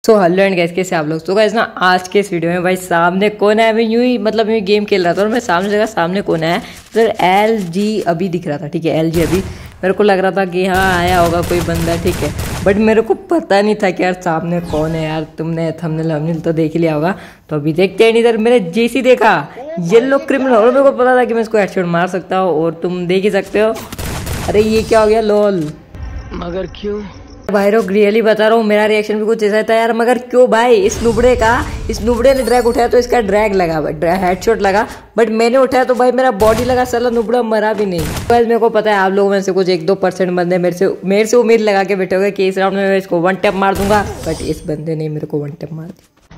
So hello and guys, कैसे आप लोग। तो गाइस ना आज के इस वीडियो में भाई सामने कौन है, मैं यूं ही मतलब यूं गेम खेल रहा था और मैं सामने जगह सामने कौन है तो LG अभी दिख रहा था। ठीक है, LG अभी मेरे को लग रहा था कि हाँ आया होगा कोई बंदा। ठीक है, बट मेरे को पता नहीं था कि यार सामने कौन है। यार तुमने थंबनेल तो देख लिया होगा, तो अभी देखते हैं। इधर मैंने जेसी देखा, येलो क्रिमिनल, और मेरे को पता था कि मैं इसको हेडशॉट मार सकता हूँ और तुम देख ही सकते हो। अरे ये क्या हो गया लोल, मगर क्यों भाई रोक रियली बता रहा हूँ, मेरा रिएक्शन भी कुछ ऐसा था यार। मगर क्यों भाई, इस नुबड़े ने ड्रैग उठाया तो इसका ड्रैग लगा, हेडशॉट लगा, बट मैंने उठाया तो भाई मेरा बॉडी लगा, साला नुबड़ा मरा भी नहीं। बस मेरे को पता है आप लोगों में से कुछ 1-2% बंदे मेरे से उम्मीद लगा के बैठे होंगे कि इस राउंड में मैं इसको वन टैप मार दूंगा, बट इस बंदे ने मेरे को वन टैप मार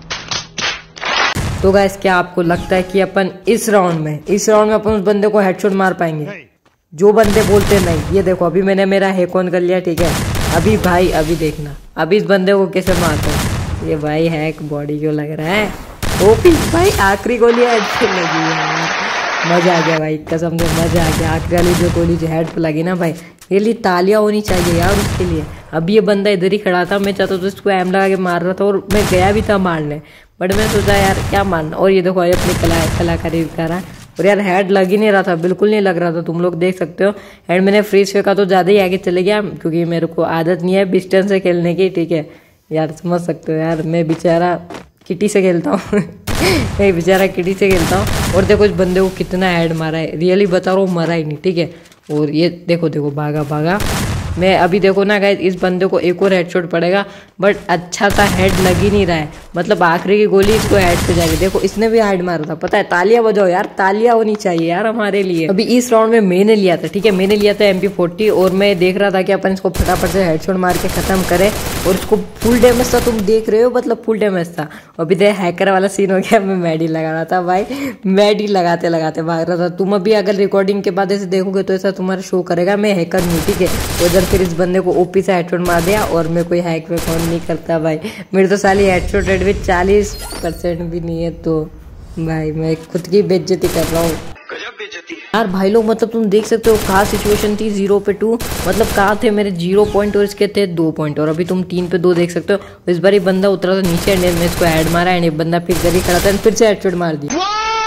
दिया। तो गाइस क्या आपको लगता है कि अपन इस राउंड में अपन उस बंदे को हेडशॉट मार पाएंगे? जो बंदे बोलते नहीं, ये देखो अभी मैंने मेरा हैक ऑन कर लिया। ठीक है, अभी भाई अभी देखना अभी इस बंदे को कैसे मारता हूँ। ये भाई हैक बॉडी क्यों लग रहा है ओपी भाई, आखिरी गोली हेड पे लगी है। मजा आ गया भाई, कसम से मजा आ गया। आखिरी वाली जो गोली जो हेड पे लगी ना भाई, रियली तालियां होनी चाहिए यार उसके लिए। अभी ये बंदा इधर ही खड़ा था, मैं चाहता तो इसको एम लगा के मार रहा था और मैं गया भी था मारने, बट मैं सोचा यार क्या मारना। और ये देखो अपनी कलाकारी दिखा रहा है, और यार हेड लग ही नहीं रहा था, बिल्कुल नहीं लग रहा था, तुम लोग देख सकते हो। एंड मैंने फ्रीज फेंका तो ज़्यादा ही आगे चले गया, क्योंकि मेरे को आदत नहीं है डिस्टेंस से खेलने की। ठीक है यार, समझ सकते हो यार, मैं बेचारा किटी से खेलता हूँ मैं बेचारा किटी से खेलता हूँ। और देखो इस बंदे को कितना हेड मारा है, रियली बता रहा हूँ मरा ही नहीं। ठीक है, और ये देखो भागा मैं अभी देखो ना गाइस, इस बंदे को एक और हेडशॉट पड़ेगा, बट अच्छा सा हेड लग ही नहीं रहा है, मतलब आखिरी की गोली इसको हेड पे जाएगी। देखो इसने भी हेड मारा था, पता है। तालियां बजाओ यार, तालियां होनी चाहिए यार हमारे लिए। अभी इस राउंड में मैंने लिया था, ठीक है, मैंने लिया था MP40, और मैं देख रहा था कि अपन इसको फटाफट से हेडशॉट मार के खत्म करें, और इसको फुल डैमेज था, तुम देख रहे हो, मतलब फुल डैमेज था। अभी देख हैकर वाला सीन हो गया, मैं मैडी लगा रहा था भाई, मैडी लगाते लगाते भाग रहा था। तुम अभी अगर रिकॉर्डिंग के बाद ऐसे देखोगे तो ऐसा तुम्हारा शो करेगा मैं हैकर नहीं। ठीक है, उधर फिर इस बंदे को ओपी से हेडशॉट मार दिया, और मैं कोई हैक में फोन नहीं करता भाई, मेरे तो साली हेडशॉट रेट भी 40% भी नहीं है, तो भाई मैं खुद की बेइज्जती कर रहा हूँ यार। भाई लोग मतलब तुम देख सकते हो कहाँ सिचुएशन थी 0 पे 2, मतलब कहाँ थे मेरे 0 पॉइंट और इसके थे 2 पॉइंट, और अभी तुम 3 पे 2 देख सकते हो। इस बार ये बंदा उतरा था नीचे, एंड मैं इसको हेड मारा, एंड ये बंदा फिर इधर ही खड़ा था, फिर से हेडशॉट मार दिया।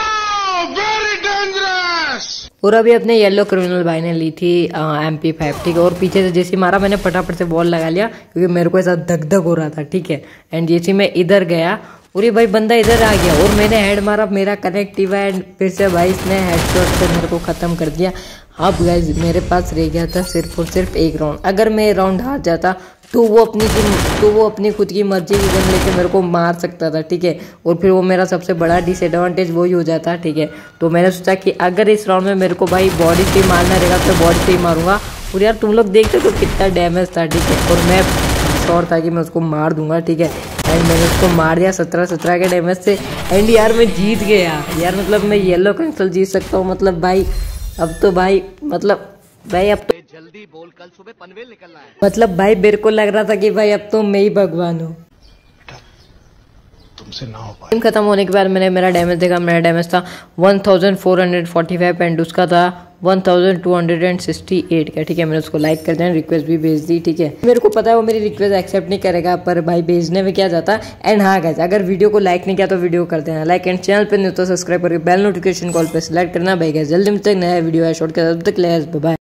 और अभी अपने येलो क्रिमिनल भाई ने ली थी MP5। ठीक है, और पीछे से जैसे मारा मैंने फटाफट से बॉल लगा लिया, क्योंकि मेरे को ऐसा धक धक हो रहा था। ठीक है, एंड जैसे मैं इधर गया और ये भाई बंदा इधर आ गया और मैंने हेड मारा, मेरा कनेक्ट हुआ, एंड फिर से भाई इसने हेडशॉट से मेरे को खत्म कर दिया। अब गाइस मेरे पास रह गया था सिर्फ और सिर्फ एक राउंड। अगर मैं राउंड हार जाता तो वो अपनी खुद की मर्जी की गन लेके मेरे को मार सकता था। ठीक है, और फिर वो मेरा सबसे बड़ा डिसएडवांटेज वही हो जाता। ठीक है, तो मैंने सोचा कि अगर इस राउंड में मेरे को भाई बॉडी से ही मारना रहेगा तो बॉडी से ही मारूंगा। और यार तुम लोग देखते हो कितना डैमेज था। ठीक है, और मैं श्योर था कि मैं उसको मार दूंगा। ठीक है, एंड मैंने उसको मार दिया 17 के डैमेज से, एंड यार मैं जीत गया यार, मतलब मैं येलो कैंसल जीत सकता हूँ। मतलब भाई अब तो भाई अब तो जल्दी बोल, कल सुबह पनवेल निकलना है। मतलब भाई मेरे को लग रहा था कि भाई अब तो मैं ही भगवान हूँ, तुमसे ना हो पाए। गेम खत्म होने के बाद मैंने मेरा डैमेज देखा, मेरा डैमेज था 1445, एंड उसका था 1268 का। ठीक है, मैंने उसको लाइक कर दिया, रिक्वेस्ट भी भेज दी। ठीक है, मेरे को पता है वो मेरी रिक्वेस्ट एक्सेप्ट नहीं करेगा, पर भाई भेजने में क्या जाता। एंड हाँ गाइस, अगर वीडियो को लाइक नहीं किया तो वीडियो कर देना लाइक, एंड चैनल पे नहीं तो सब्सक्राइब करके बेल नोटिफिकेशन कॉल पे सिलेक्ट करना। भाई गाइस जल्दी मिलते हैं नया वीडियो है शॉर्ट के, तब तक बाय।